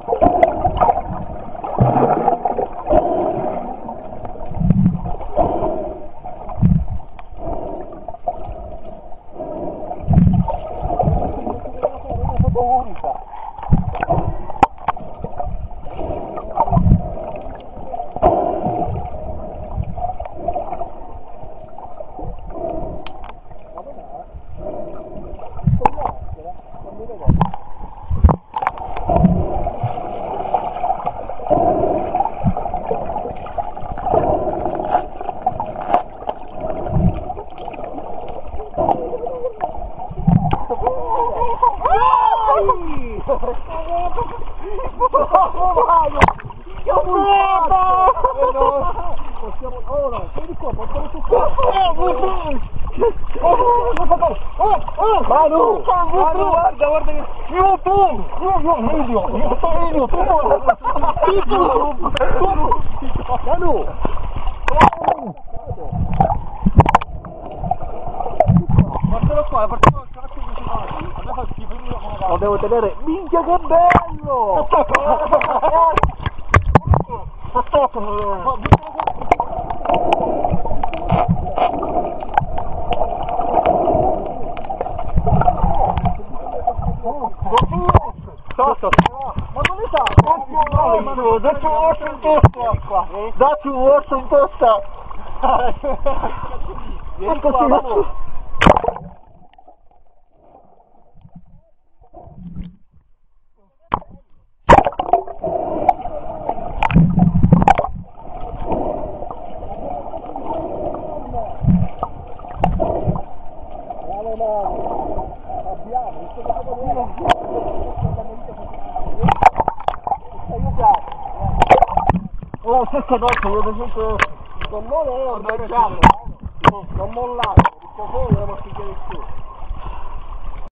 Manu, guarda che... Io Manu! Portalo qua, portalo al cazzo di mano. A me fa schifo, io lo devo tenere. Minchia che bello! Ma dove sta? Dacci un orso in testa! Dacci un orso in testa! Vieni qua, Manu! Oh, stesso dopo, io ad esempio non mollare, non mollare,